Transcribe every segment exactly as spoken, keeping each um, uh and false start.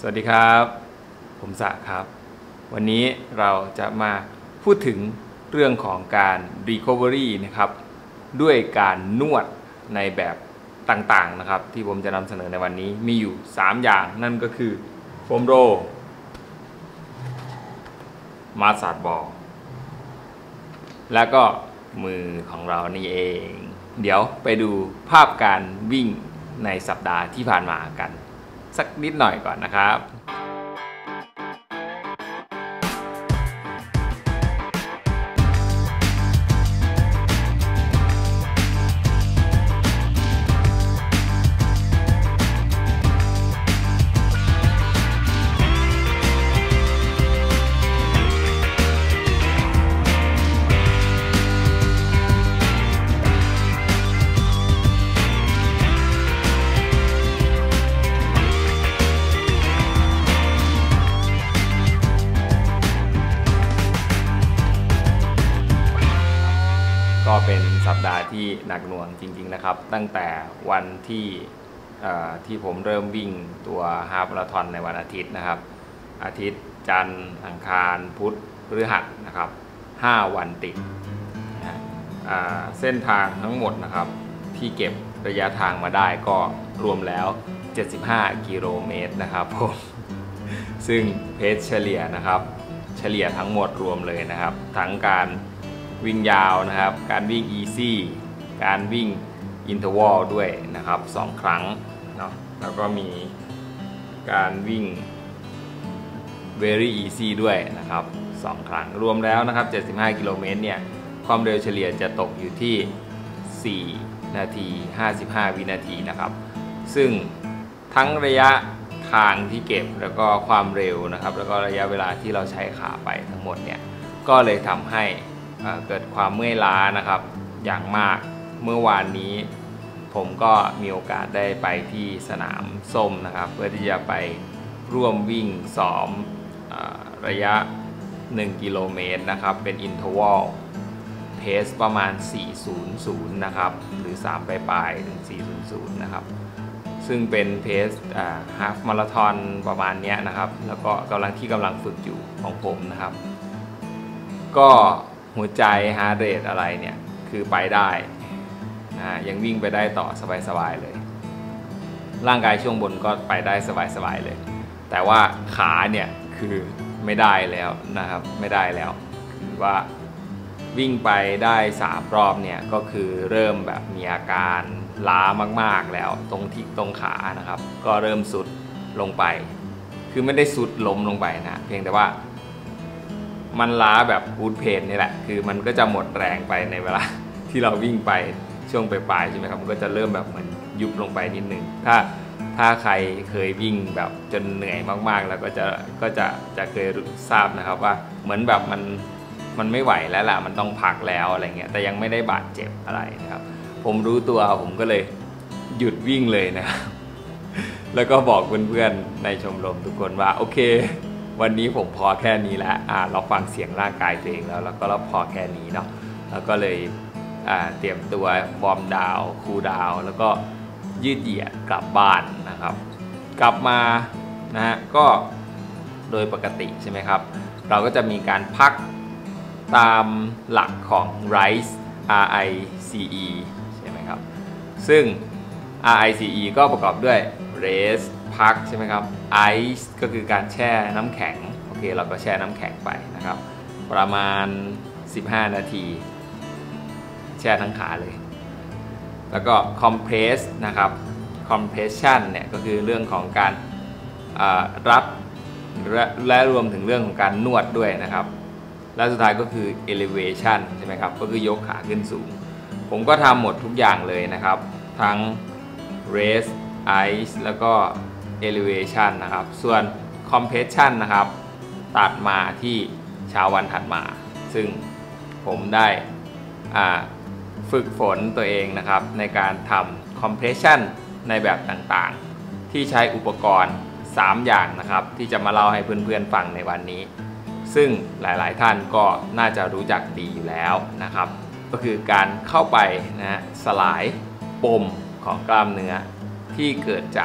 สวัสดีครับผมสะครับวันนี้เราจะมาพูดถึงเรื่องของการ Recovery นะครับด้วยการนวดในแบบต่างๆนะครับที่ผมจะนำเสนอในวันนี้มีอยู่สามอย่างนั่นก็คือโฟมโรลมาสซาจบอลแล้วก็มือของเรานี่เองเดี๋ยวไปดูภาพการวิ่งในสัปดาห์ที่ผ่านมากันสักนิดหน่อยก่อนนะครับก็เป็นสัปดาห์ที่หนักหน่วงจริงๆนะครับตั้งแต่วันที่ที่ผมเริ่มวิ่งตัวฮาล์ฟมาราธอนในวันอาทิตย์นะครับอาทิตย์จันทร์อังคารพุธพฤหัสนะครับห้าวันติดนะเส้นทางทั้งหมดนะครับที่เก็บระยะทางมาได้ก็รวมแล้วเจ็ดสิบห้ากิโลเมตรนะครับผมซึ่งเพจเฉลี่ยนะครับเฉลี่ยทั้งหมดรวมเลยนะครับทั้งการวิ่งยาวนะครับการวิ่ง easy การวิ่ง interval ด้วยนะครับสองครั้งเนาะแล้วก็มีการวิ่ง very easy ด้วยนะครับสองครั้งรวมแล้วนะครับเจ็ดสิบห้ากิโลเมตรเนี่ยความเร็วเฉลี่ยจะตกอยู่ที่สี่นาทีห้าสิบห้าวินาทีนะครับซึ่งทั้งระยะทางที่เก็บแล้วก็ความเร็วนะครับแล้วก็ระยะเวลาที่เราใช้ขาไปทั้งหมดเนี่ยก็เลยทำให้เกิดความเมื่อยล้านะครับอย่างมากเมื่อวานนี้ผมก็มีโอกาสได้ไปที่สนามส้มนะครับเพื่อที่จะไปร่วมวิ่งซ้อมระยะหนึ่งกิโลเมตรนะครับเป็นอินเทอร์วัลเพสประมาณสี่ร้อยนะครับหรือสามปลายๆถึงสี่ร้อยนะครับซึ่งเป็นเพสฮาล์ฟมาราธอนประมาณนี้นะครับแล้วก็กำลังที่กำลังฝึกอยู่ของผมนะครับก็หัวใจฮาร์ทเรทอะไรเนี่ยคือไปได้นะยังวิ่งไปได้ต่อสบายๆเลยร่างกายช่วงบนก็ไปได้สบายๆเลยแต่ว่าขาเนี่ยคือไม่ได้แล้วนะครับไม่ได้แล้วคือว่าวิ่งไปได้สามรอบเนี่ยก็คือเริ่มแบบมีอาการล้ามากๆแล้วตรงที่ตรงขานะครับก็เริ่มสุดลงไปคือไม่ได้สุดล้มลงไปนะเพียงแต่ว่ามันล้าแบบฟูดเพนนี่แหละคือมันก็จะหมดแรงไปในเวลาที่เราวิ่งไปช่วงปลายๆใช่ไหมครับมันก็จะเริ่มแบบเหมือนยุบลงไปนิดนึงถ้าถ้าใครเคยวิ่งแบบจนเหนื่อยมากๆแล้วก็จะก็จะจะเคยทราบนะครับว่าเหมือนแบบมันมันไม่ไหวแล้วล่ะมันต้องพักแล้วอะไรเงี้ยแต่ยังไม่ได้บาดเจ็บอะไรนะครับผมรู้ตัวผมก็เลยหยุดวิ่งเลยนะครับแล้วก็บอกเพื่อนๆในชมรมทุกคนว่าโอเควันนี้ผมพอแค่นี้แล้วอ่าเราฟังเสียงร่างกายตัวเองแล้วแล้วก็เราพอแค่นี้เนาะแล้วก็เลยอ่าเตรียมตัววอร์มดาวน์คูลดาวน์แล้วก็ยืดเหยียดกลับบ้านนะครับกลับมานะฮะก็โดยปกติใช่ไหมครับเราก็จะมีการพักตามหลักของ ไรซ์ อาร์ ไอ ซี อี ใช่ไหมครับซึ่ง อาร์ ไอ ซี อี ก็ประกอบด้วย rest พักใช่ไหมครับ ice ก็คือการแช่น้ำแข็งโอเคเราก็แช่น้ำแข็งไปนะครับประมาณสิบห้านาทีแช่ทั้งขาเลยแล้วก็ compress นะครับ compression เนี่ยก็คือเรื่องของการรัดและและรวมถึงเรื่องของการนวดด้วยนะครับและสุดท้ายก็คือ elevation ใช่ไหมครับก็คือยกขาขึ้นสูงผมก็ทำหมดทุกอย่างเลยนะครับทั้ง rest ice แล้วก็ elevation นะครับส่วน compression นะครับตัดมาที่เช้าวันถัดมาซึ่งผมได้ฝึกฝนตัวเองนะครับในการทำ compression ในแบบต่างๆที่ใช้อุปกรณ์สามอย่างนะครับที่จะมาเล่าให้เพื่อนๆฟังในวันนี้ซึ่งหลายๆท่านก็น่าจะรู้จักดีอยู่แล้วนะครับก็คือการเข้าไปนะฮะสลายปมของกล้ามเนื้อที่เกิดจาก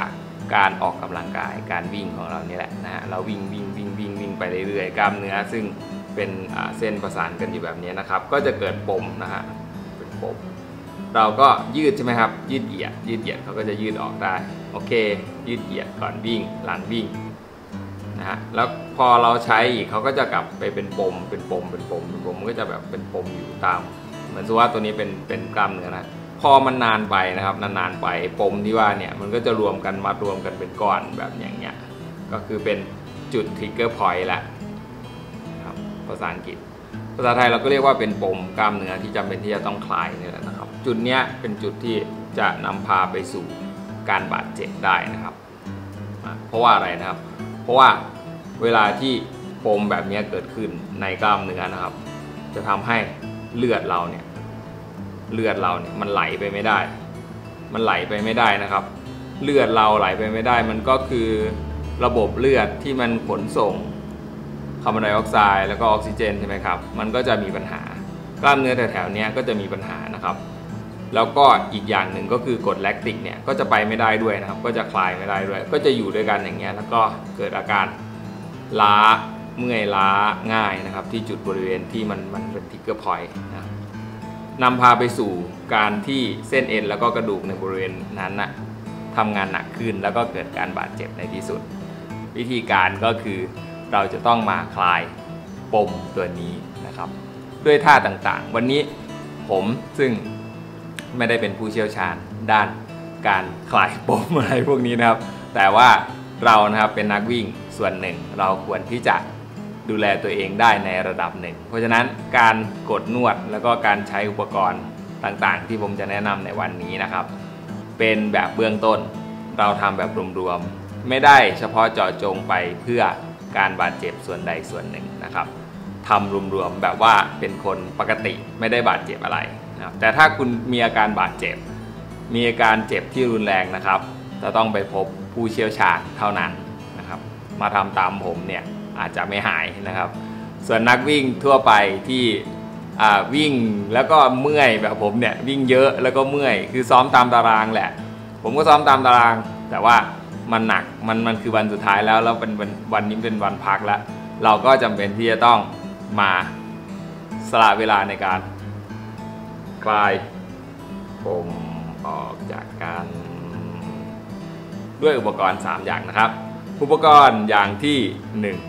การออกกำลังกายการวิ่งของเรานี่แหละนะฮะเราวิ่งวิ่งวิ่งวิ่งวิ่งไปเรื่อยๆกล้ามเนื้อซึ่งเป็นเส้นประสานกันอยู่แบบนี้นะครับก็จะเกิดปมนะฮะเป็นปมเราก็ยืดใช่ไหมครับยืดเหยียดยืดเหยียดเขาก็จะยืดออกได้โอเคยืดเหยียดก่อนวิ่งหลังวิ่งนะฮะแล้วพอเราใช้อีกเขาก็จะกลับไปเป็นปมเป็นปมเป็นปมเป็นปมมันก็จะแบบเป็นปมอยู่ตามเหมือนว่าตัวนี้เป็นเป็นกล้ามเนื้อนะพอมันนานไปนะครับนานๆไปปมที่ว่าเนี่ยมันก็จะรวมกันมารวมกันเป็นก้อนแบบอย่างเงี้ยก็คือเป็นจุดทริกเกอร์พอยต์แหละครับภาษาอังกฤษภาษาไทยเราก็เรียกว่าเป็นปมกล้ามเนื้อที่จำเป็นที่จะต้องคลายนี่แหละนะครับจุดเนี้ยเป็นจุดที่จะนำพาไปสู่การบาดเจ็บได้นะครับเพราะว่าอะไรนะครับเพราะว่าเวลาที่ปมแบบนี้เกิดขึ้นในกล้ามเนื้อนะครับจะทำให้เลือดเราเนี่ยเลือดเราเนี่ยมันไหลไปไม่ได้มันไหลไปไม่ได้นะครับเลือดเราไหลไปไม่ได้มันก็คือระบบเลือดที่มันขนส่งคาร์บอนไดออกไซด์แล้วก็ออกซิเจนใช่ไหมครับมันก็จะมีปัญหากล้ามเนื้อแถวๆนี้ก็จะมีปัญหานะครับแล้วก็อีกอย่างหนึ่งก็คือกรดแลคติกเนี่ยก็จะไปไม่ได้ด้วยนะครับก็จะคลายไม่ได้ด้วยก็จะอยู่ด้วยกันอย่างเงี้ยแล้วก็เกิดอาการล้าเมื่อยล้าง่ายนะครับที่จุดบริเวณที่มันมันเป็นทริกเกอร์พอยต์นะนำพาไปสู่การที่เส้นเอ็นแล้วก็กระดูกในบริเวณนั้นนะทำงานหนักขึ้นแล้วก็เกิดการบาดเจ็บในที่สุดวิธีการก็คือเราจะต้องมาคลายปมตัวนี้นะครับด้วยท่าต่างๆวันนี้ผมซึ่งไม่ได้เป็นผู้เชี่ยวชาญด้านการคลายปมอะไรพวกนี้นะครับแต่ว่าเรานะครับเป็นนักวิ่งส่วนหนึ่งเราควรที่จะดูแลตัวเองได้ในระดับหนึ่งเพราะฉะนั้นการกดนวดแล้วก็การใช้อุปกรณ์ต่างๆที่ผมจะแนะนำในวันนี้นะครับเป็นแบบเบื้องต้นเราทำแบบรวมๆไม่ได้เฉพาะเจาะจงไปเพื่อการบาดเจ็บส่วนใดส่วนหนึ่งนะครับทำรวมๆแบบว่าเป็นคนปกติไม่ได้บาดเจ็บอะไรนะครับแต่ถ้าคุณมีอาการบาดเจ็บมีอาการเจ็บที่รุนแรงนะครับจะต้องไปพบผู้เชี่ยวชาญเท่านั้นนะครับมาทำตามผมเนี่ยอาจจะไม่หายนะครับส่วนนักวิ่งทั่วไปที่วิ่งแล้วก็เมื่อยแบบผมเนี่ยวิ่งเยอะแล้วก็เมื่อยคือซ้อมตามตารางแหละผมก็ซ้อมตามตารางแต่ว่ามันหนักมันมันคือวันสุดท้ายแล้วแล้วเป็นวันวันนี้เป็นวันพักแล้วเราก็จำเป็นที่จะต้องมาสละเวลาในการคลายปมออกจากกันด้วยอุปกรณ์สามอย่างนะครับอุปกรณ์อย่างที่หนึ่ง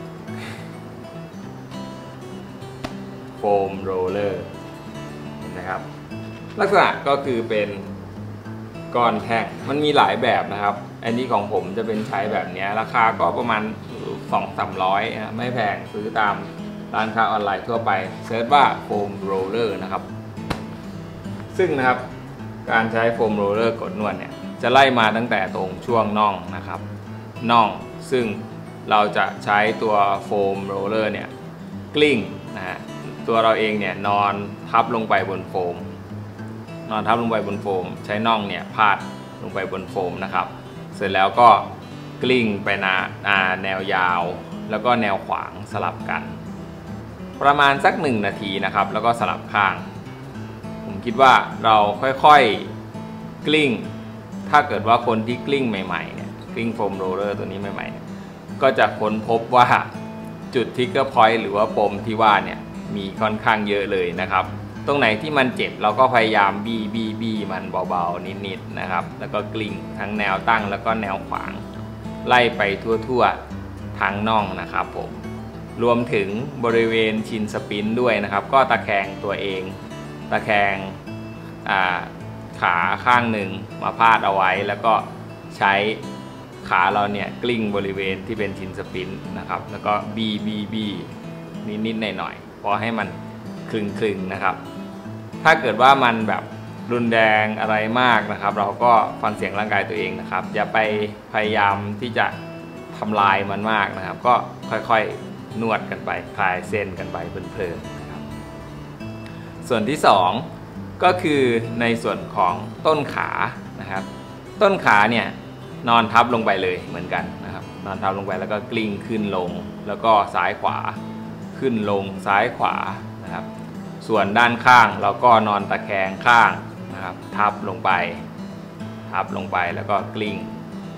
โฟมโรลเลอร์นะครับลักษณะก็คือเป็นก้อนแท่งมันมีหลายแบบนะครับอันนี้ของผมจะเป็นใช้แบบนี้ราคาก็ประมาณ สองถึงสามร้อย นะไม่แพงซื้อตามร้านค้าออนไลน์ทั่วไปเซิร์ชว่าโฟมโรลเลอร์นะครับซึ่งนะครับการใช้โฟมโรลเลอร์กดนวดเนี่ยจะไล่มาตั้งแต่ตรงช่วงน่องนะครับน่องซึ่งเราจะใช้ตัวโฟมโรลเลอร์เนี่ยกลิ้งนะฮะตัวเราเองเนี่ยนอนทับลงไปบนโฟมนอนทับลงไปบนโฟมใช้น่องเนี่ยพาดลงไปบนโฟมนะครับเสร็จแล้วก็กลิ้งไปนาแนวยาวแล้วก็แนวขวางสลับกันประมาณสักหนึ่งนาทีนะครับแล้วก็สลับข้างผมคิดว่าเราค่อยๆกลิ้งถ้าเกิดว่าคนที่กลิ้งใหม่ๆเนี่ยกลิ้งโฟมโรลเลอร์ตัวนี้ใหม่ๆก็จะค้นพบว่าจุดทริกเกอร์พอยต์หรือว่าปมที่ว่าเนี่ยมีค่อนข้างเยอะเลยนะครับตรงไหนที่มันเจ็บเราก็พยายามบี้บี้บี้มันเบาๆนิดๆนะครับแล้วก็กลิ้งทั้งแนวตั้งแล้วก็แนวขวางไล่ไปทั่วๆทั้งน่องนะครับผมรวมถึงบริเวณชินสปินด้วยนะครับก็ตะแคงตัวเองตะแคงขาข้างหนึ่งมาพาดเอาไว้แล้วก็ใช้ขาเราเนี่ยกลิ้งบริเวณที่เป็นชินสปินนะครับแล้วก็บีบีบีนิดๆหน่อยๆพอให้มันคลึงๆนะครับถ้าเกิดว่ามันแบบรุนแรงอะไรมากนะครับเราก็ฟังเสียงร่างกายตัวเองนะครับอย่าไปพยายามที่จะทำลายมันมากนะครับก็ค่อยๆนวดกันไปคลายเส้นกันไปเพลินๆนะครับส่วนที่สองก็คือในส่วนของต้นขานะครับต้นขาเนี่ยนอนทับลงไปเลยเหมือนกันนะครับนอนทับลงไปแล้วก็กลิ้งขึ้นลงแล้วก็ซ้ายขวาขึ้นลงซ้ายขวานะครับส่วนด้านข้างเราก็นอนตะแคงข้างนะครับทับลงไปทับลงไปแล้วก็กลิ้ง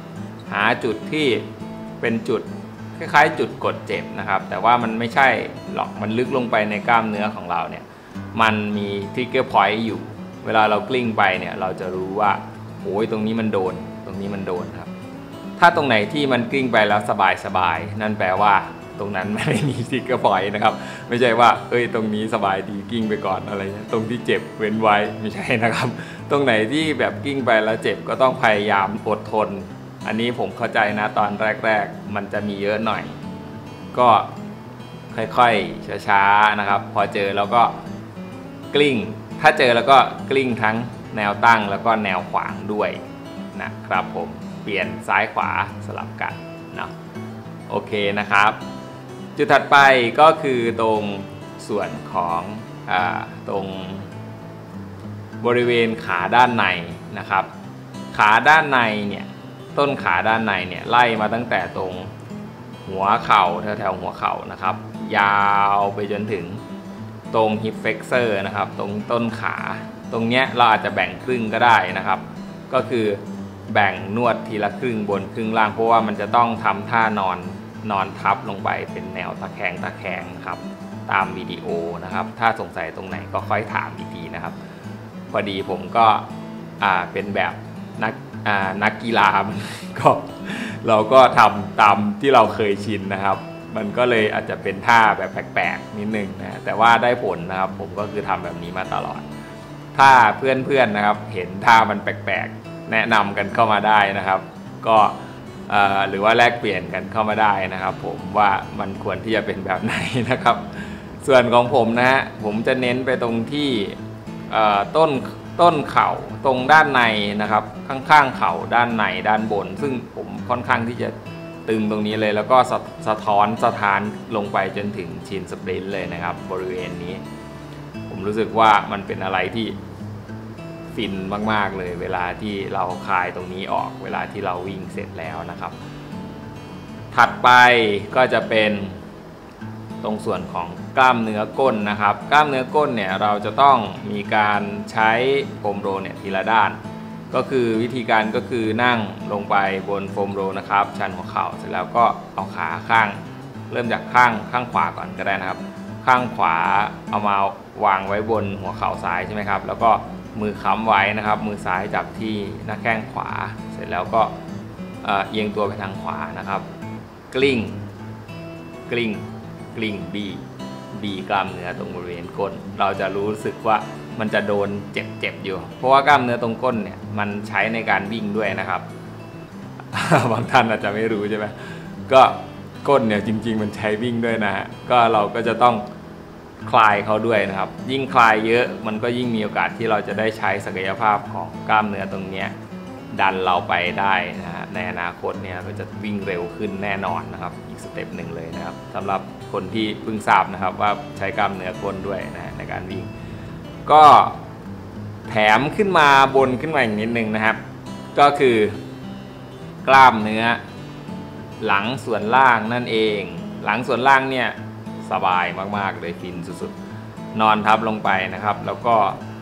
หาจุดที่เป็นจุดคล้ายๆจุดกดเจ็บนะครับแต่ว่ามันไม่ใช่หรอกมันลึกลงไปในกล้ามเนื้อของเราเนี่ยมันมีทริกเกอร์พอยต์อยู่เวลาเรากลิ้งไปเนี่ยเราจะรู้ว่าโอ้ยตรงนี้มันโดนตรงนี้มันโดนครับถ้าตรงไหนที่มันกลิ้งไปแล้วสบายๆนั่นแปลว่าตรงนั้นไม่ได้มีทริกเกอร์พอยต์นะครับไม่ใช่ว่าเอ้ยตรงนี้สบายดีกิ้งไปก่อนอะไรเงี้ยตรงที่เจ็บเว้นไว้ไม่ใช่นะครับตรงไหนที่แบบกิ้งไปแล้วเจ็บก็ต้องพยายามอดทนอันนี้ผมเข้าใจนะตอนแรกๆมันจะมีเยอะหน่อยก็ค่อยๆช้าๆนะครับพอเจอแล้วก็กลิ้งถ้าเจอแล้วก็กลิ้งทั้งแนวตั้งแล้วก็แนวขวางด้วยนะครับผมเปลี่ยนซ้ายขวาสลับกันเนาะโอเคนะครับจุดถัดไปก็คือตรงส่วนของอ่าตรงบริเวณขาด้านในนะครับขาด้านในเนี่ยต้นขาด้านในเนี่ยไล่มาตั้งแต่ตรงหัวเข่าแถวๆหัวเข่านะครับยาวไปจนถึงตรงฮิปเฟกเซอร์นะครับตรงต้นขาตรงเนี้ยเราอาจจะแบ่งครึ่งก็ได้นะครับก็คือแบ่งนวดทีละครึ่งบนครึ่งล่างเพราะว่ามันจะต้องทำท่านอนนอนทับลงไปเป็นแนวตะแคงตะแคงครับตามวิดีโอนะครับถ้าสงสัยตรงไหนก็ค่อยถามอีกทีนะครับพอดีผมก็อ่าเป็นแบบนักอ่านักกีฬาก็เราก็ทำตามที่เราเคยชินนะครับมันก็เลยอาจจะเป็นท่าแบบแปลกๆนิดนึงนะแต่ว่าได้ผลนะครับผมก็คือทำแบบนี้มาตลอดถ้าเพื่อนๆนะครับเห็นท่ามันแปลกๆแนะนำกันเข้ามาได้นะครับก็หรือว่าแลกเปลี่ยนกันเข้ามาได้นะครับผมว่ามันควรที่จะเป็นแบบไหนนะครับส่วนของผมนะฮะผมจะเน้นไปตรงที่ต้นต้นเข่าตรงด้านในนะครับข้างๆเข่าด้านในด้านบนซึ่งผมค่อนข้างที่จะตึงตรงนี้เลยแล้วก็สะสะท้อนสะท้านลงไปจนถึงชินสปรินต์เลยนะครับบริเวณนี้ผมรู้สึกว่ามันเป็นอะไรที่ฟินมากๆเลยเวลาที่เราคลายตรงนี้ออกเวลาที่เราวิ่งเสร็จแล้วนะครับถัดไปก็จะเป็นตรงส่วนของกล้ามเนื้อก้นนะครับกล้ามเนื้อก้นเนี่ยเราจะต้องมีการใช้โฟมโรลเนี่ยทีละด้านก็คือวิธีการก็คือนั่งลงไปบนโฟมโรลนะครับชันหัวเข่าเสร็จแล้วก็เอาขาข้างเริ่มจากข้างข้างขวาก่อนก็ได้นะครับข้างขวาเอามาวางไว้บนหัวเข่าซ้ายใช่ไหมครับแล้วก็มือค้ำไว้นะครับมือซ้ายจับที่หน้าแข้งขวาเสร็จแล้วก็เอียงตัวไปทางขวานะครับกลิ้งกลิ้งกลิ้งบีบีกล้ามเนื้อตรงบริเวณก้นเราจะรู้สึกว่ามันจะโดนเจ็บๆอยู่เพราะว่ากล้ามเนื้อตรงก้นเนี่ยมันใช้ในการวิ่งด้วยนะครับ บางท่านอาจจะไม่รู้ใช่ไหมก็ก้นเนี่ยจริงๆมันใช้วิ่งด้วยนะฮะก็เราก็จะต้องคลายเขาด้วยนะครับยิ่งคลายเยอะมันก็ยิ่งมีโอกาสที่เราจะได้ใช้ศักยภาพของกล้ามเนื้อตรงนี้ดันเราไปได้นะฮะในอนาคตเนี่ยเราจะวิ่งเร็วขึ้นแน่นอนนะครับอีกสเต็ปหนึ่งเลยนะครับสำหรับคนที่เพิ่งทราบนะครับว่าใช้กล้ามเนื้อก้นด้วยนะในการวิ่งก็แถมขึ้นมาบนขึ้นมาอีกนิดนึงนะครับก็คือกล้ามเนื้อหลังส่วนล่างนั่นเองหลังส่วนล่างเนี่ยสบายมากๆเลยฟินสุดๆนอนทับลงไปนะครับแล้วก็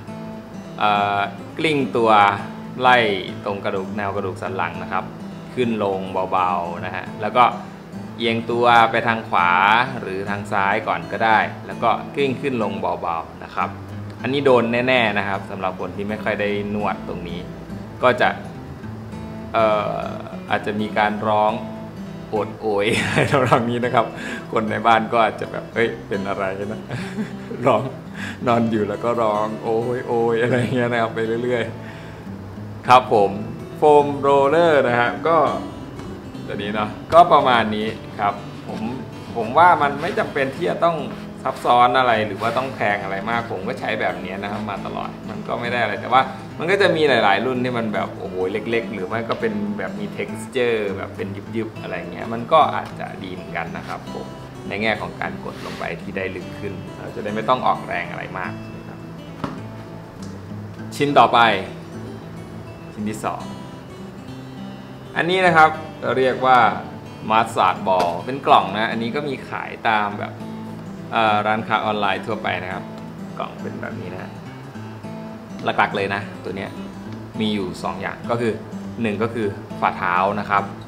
กลิ้งตัวไล่ตรงกระดูกแนวกระดูกสันหลังนะครับขึ้นลงเบาๆนะฮะแล้วก็เอียงตัวไปทางขวาหรือทางซ้ายก่อนก็ได้แล้วก็กลิ้งขึ้นลงเบาๆนะครับอันนี้โดนแน่ๆนะครับสำหรับคนที่ไม่ค่อยได้นวดตรงนี้ก็จะเอ่ออาจจะมีการร้องโอดโอยอะไรทำนองนี้นะครับคนในบ้านก็อาจจะแบบเฮ้ยเป็นอะไรนะร้องนอนอยู่แล้วก็ร้องโอยโอยอะไรเงี้ยนะครับไปเรื่อยๆครับผมโฟมโรลเลอร์นะฮะก็ตัวนี้เนาะก็ประมาณนี้ครับผมผมว่ามันไม่จำเป็นที่จะต้องซับซ้อนอะไรหรือว่าต้องแพงอะไรมากผมก็ใช้แบบนี้นะครับมาตลอดมันก็ไม่ได้อะไรแต่ว่ามันก็จะมีหลายๆรุ่นที่มันแบบโอ้โหเล็กๆหรือไม่ก็เป็นแบบมี texture แบบเป็นยุบๆอะไรเงี้ยมันก็อาจจะดีเหมือนกันนะครับผมในแง่ของการกดลงไปที่ได้ลึกขึ้นเราจะได้ไม่ต้องออกแรงอะไรมากนะครับชิ้นต่อไปชิ้นที่สองอันนี้นะครับเราเรียกว่ามาสซาจบอลเป็นกล่องนะอันนี้ก็มีขายตามแบบร้านค้าออนไลน์ทั่วไปนะครับกล่องเป็นแบบนี้นะหลักๆเลยนะตัวนี้มีอยู่สองอย่างก็คือหนึ่งก็คือฝ่าเท้านะครับ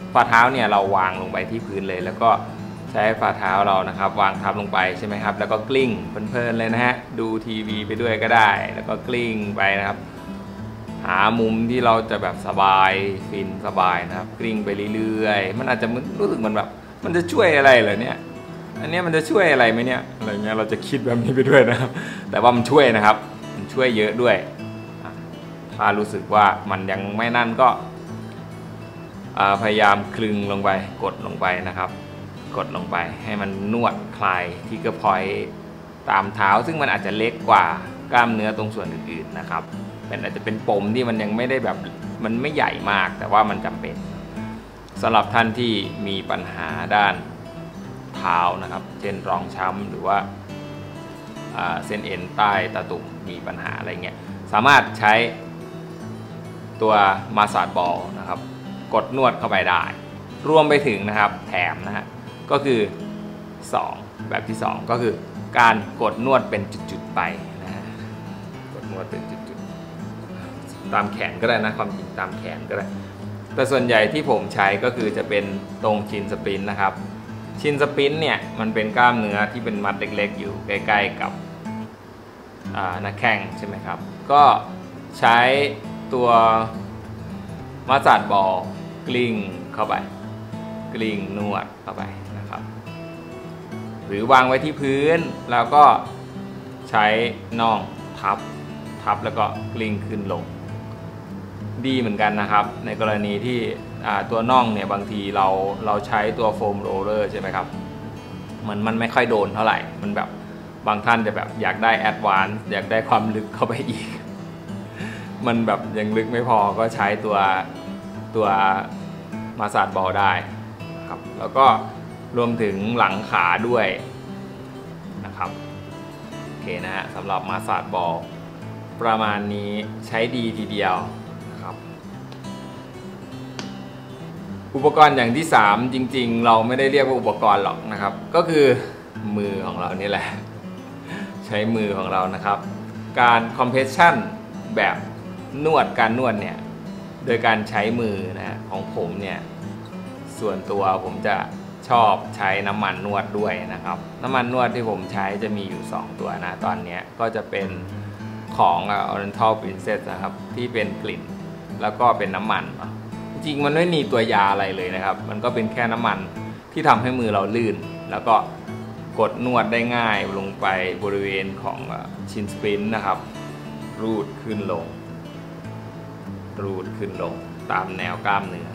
ฝ่าเท้าเนี่ยเราวางลงไปที่พื้นเลยแล้วก็ใช้ฝ่าเท้าเรานะครับวางทับลงไปใช่ไหมครับแล้วก็กลิ้งเพลินๆเลยนะฮะดูทีวีไปด้วยก็ได้แล้วก็กลิ้งไปนะครับหามุมที่เราจะแบบสบายฟินสบายนะครับกลิ้งไปเรื่อยๆมันอาจจะรู้สึกมันแบบมันจะช่วยอะไรเหรอเนี่ยอันนี้มันจะช่วยอะไรไหมเนี่ยอะไรเงี้ยเราจะคิดแบบนี้ไปด้วยนะครับแต่ว่ามันช่วยนะครับมันช่วยเยอะด้วยถ้ารู้สึกว่ามันยังไม่นั่นก็พยายามคลึงลงไปกดลงไปนะครับกดลงไปให้มันนวดคลายที่กระพอยตามเท้าซึ่งมันอาจจะเล็กกว่ากล้ามเนื้อตรงส่วนอื่นๆนะครับเป็นอาจจะเป็นปมที่มันยังไม่ได้แบบมันไม่ใหญ่มากแต่ว่ามันจำเป็นสำหรับท่านที่มีปัญหาด้านเท้านะครับเช่นรองช้ำหรือว่าเส้นเอ็นใต้ตาตุ่มมีปัญหาอะไรเงี้ยสามารถใช้ตัวมาสซาจบอลนะครับกดนวดเข้าไปได้รวมไปถึงนะครับแถมนะฮะก็คือสองแบบที่สองก็คือการกดนวดเป็นจุดๆไปนะฮะกดนวดเป็นจุดๆตามแขนก็ได้นะความจริงตามแขนก็ได้แต่ส่วนใหญ่ที่ผมใช้ก็คือจะเป็นตรงชินสปรินนะครับชินสปรินเนี่ยมันเป็นกล้ามเนื้อที่เป็นมัดเล็กๆอยู่ใกล้ๆกับหน้าแข้งใช่ไหมครับก็ใช้ตัวมาสซาจบอลกลิ้งเข้าไปกลิ้งนวดเข้าไปนะครับหรือวางไว้ที่พื้นแล้วก็ใช้น่องทับทับแล้วก็กลิ้งขึ้นลงดีเหมือนกันนะครับในกรณีที่ตัวน่องเนี่ยบางทีเราเราใช้ตัวโฟมโรลเลอร์ใช่ไหมครับมันมันไม่ค่อยโดนเท่าไหร่มันแบบบางท่านจะแบบอยากได้แอดวานซ์อยากได้ความลึกเข้าไปอีกมันแบบยังลึกไม่พอก็ใช้ตัวตัวมาสซาจบอลได้นะครับแล้วก็รวมถึงหลังขาด้วยนะครับโอเคนะฮะสำหรับมาสซาจบอลประมาณนี้ใช้ดีทีเดียวนะครับอุปกรณ์อย่างที่สามจริงๆเราไม่ได้เรียกว่าอุปกรณ์หรอกนะครับก็คือมือของเรานี่แหละใช้มือของเรานะครับการคอมเพรสชั่นแบบนวดการนวดเนี่ยโดยการใช้มือนะของผมเนี่ยส่วนตัวผมจะชอบใช้น้ำมันนวดด้วยนะครับน้ำมันนวดที่ผมใช้จะมีอยู่สองตัวนะตอนนี้ก็จะเป็นของ Oriental Princess นะครับที่เป็นกลิ่นแล้วก็เป็นน้ำมันจริงๆมันไม่มีตัวยาอะไรเลยนะครับมันก็เป็นแค่น้ำมันที่ทำให้มือเราลื่นแล้วก็กดนวดได้ง่ายลงไปบริเวณของชินสปรินนะครับรูดขึ้นลงรูดขึ้นลงตามแนวกล้ามเนื้อ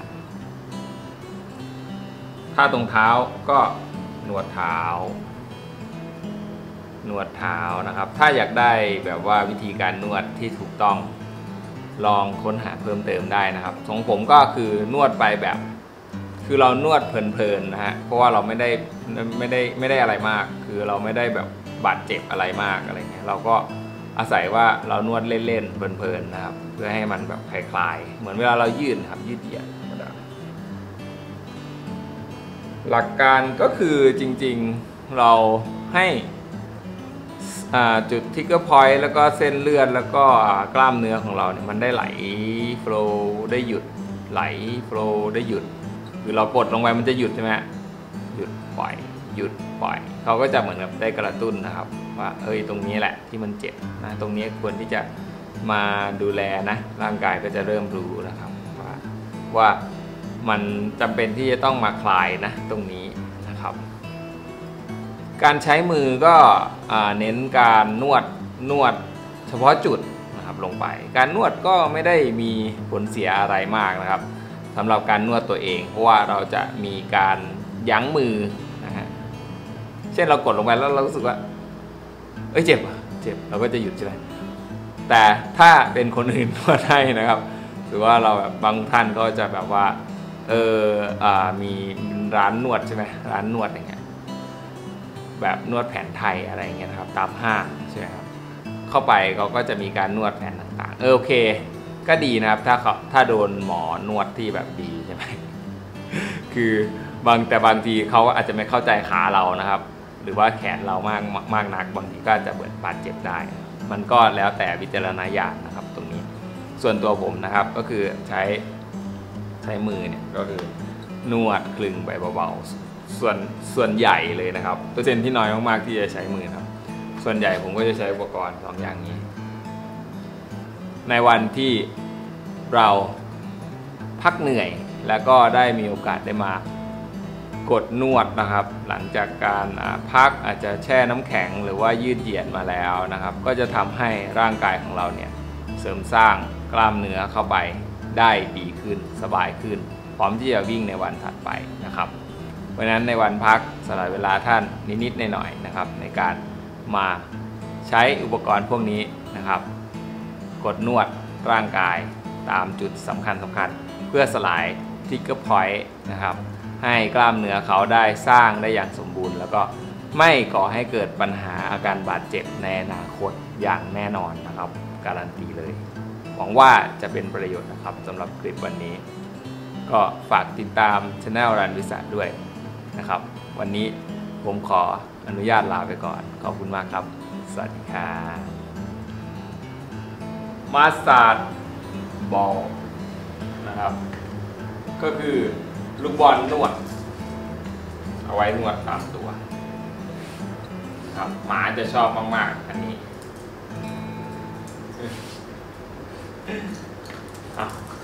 ถ้าตรงเท้าก็นวดเท้านวดเท้านะครับถ้าอยากได้แบบว่าวิธีการนวดที่ถูกต้องลองค้นหาเพิ่มเติมได้นะครับของผมก็คือนวดไปแบบคือเรานวดเพลินๆนะฮะเพราะว่าเราไม่ได้ไม่ได้ไม่ได้อะไรมากคือเราไม่ได้แบบบาดเจ็บอะไรมากอะไรเงี้ยเราก็อาศัยว่าเรานวดเล่นๆเพลินๆนะครับเพื่อให้มันแบบคลายๆเหมือนเวลาเรายืดครับยืดเหยียดหลักการก็คือจริงๆเราให้จุดทิกเกอร์พอยต์แล้วก็เส้นเลือดแล้วก็กล้ามเนื้อของเราเนี่ยมันได้ไหลโฟลว์ได้หยุดไหลโฟลว์ได้หยุดคือเรากดลงไปมันจะหยุดใช่ไหมหยุดปล่อยหยุดปล่อยเขาก็จะเหมือนกับได้กระตุ้นนะครับว่าเอ้ยตรงนี้แหละที่มันเจ็บนะตรงนี้ควรที่จะมาดูแลนะร่างกายก็จะเริ่มรู้นะครับว่าว่ามันจำเป็นที่จะต้องมาคลายนะตรงนี้นะครับการใช้มือก็เน้นการนวดนวดเฉพาะจุดนะครับลงไปการนวดก็ไม่ได้มีผลเสียอะไรมากนะครับสำหรับการนวดตัวเองเพราะว่าเราจะมีการยั้งมือนะฮะเช่นเรากดลงไปแล้วเรารู้สึกว่าเอ้ยเจ็บเจ็บเราก็จะหยุดใช่ไหมแต่ถ้าเป็นคนอื่นนวดให้นะครับหรือว่าเราแบบบางท่านก็จะแบบว่าเอออ่ามีร้านนวดใช่ไหมร้านนวดอย่างเงี้ยแบบนวดแผนไทยอะไรเงี้ยนะครับตามห้างใช่ไหมครับเข้าไปเขาก็จะมีการนวดแผนต่างๆเออโอเคก็ดีนะครับถ้าเขาถ้าโดนหมอนวดที่แบบดีใช่ไหมคือบางแต่บางทีเขาอาจจะไม่เข้าใจขาเรานะครับหรือว่าแขนเรามากมากนักบางทีก็จะเกิดบาดเจ็บได้มันก็แล้วแต่วิจารณญาณนะครับตรงนี้ส่วนตัวผมนะครับก็คือใช้ใช้มือเนี่ยก็คือนวดคลึงไปเบาๆส่วนส่วนใหญ่เลยนะครับเปอร์เซ็นต์ที่น้อยมากๆที่จะใช้มือครับส่วนใหญ่ผมก็จะใช้อุปกรณ์สองอย่างนี้ ในวันที่เราพักเหนื่อยแล้วก็ได้มีโอกาสได้มากดนวดนะครับหลังจากการพักอาจจะแช่น้ำแข็งหรือว่ายืดเหยียดมาแล้วนะครับก็จะทำให้ร่างกายของเราเนี่ยเสริมสร้างกล้ามเนื้อเข้าไปได้ดีขึ้นสบายขึ้นพร้อมที่จะวิ่งในวันถัดไปนะครับเพราะฉะนั้นในวันพักสละเวลาท่านนิดๆหน่อยๆนะครับในการมาใช้อุปกรณ์พวกนี้นะครับกดนวดร่างกายตามจุดสำคัญสำคัญเพื่อสลายทริกเกอร์พอยต์นะครับให้กล้ามเนื้อเขาได้สร้างได้อย่างสมบูรณ์แล้วก็ไม่ก่อให้เกิดปัญหาอาการบาดเจ็บในอนาคตอย่างแน่นอนนะครับการันตีเลยหวังว่าจะเป็นประโยชน์นะครับสำหรับคลิปวันนี้ก็ฝากติดตาม Channel รันวิสาด้วยนะครับวันนี้ผมขออนุญาตลาไปก่อนขอบคุณมากครับสวัสดีครับมาสตาร์ดบอลนะครับก็คือลูกบอลนวดเอาไว้นวดตามตัวครับหมาจะชอบมากๆอันนี้